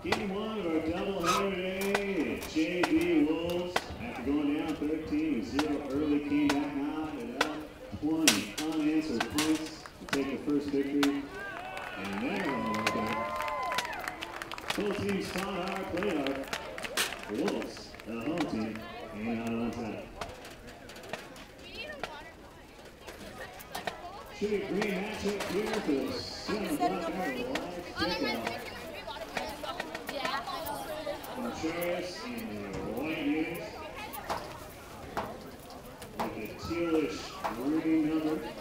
Game one of our doubleheader today. JV Wolves, after going down 13-0 early, came back out and up 20 unanswered points to take the first victory. And they're on the back. Both teams fought hard, played hard. The Wolves, the home team, hanging out on top. Should be a green matchup here for the 7 o'clock hour live kickoff. Contreras in the white units with a tealish green number.